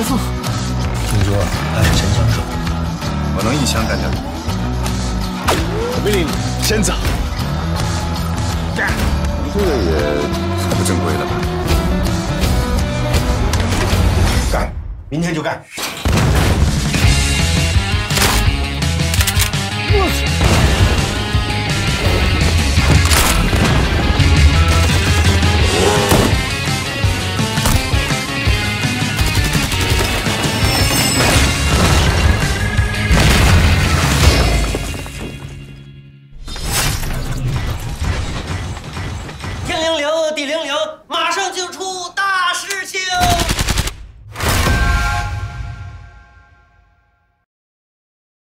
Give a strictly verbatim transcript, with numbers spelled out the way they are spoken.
裁缝， 听说他是神枪手， 我能一枪干掉你。 我命令你先走。干！ 这个也太不正规了吧？干！明天就干！ 我操！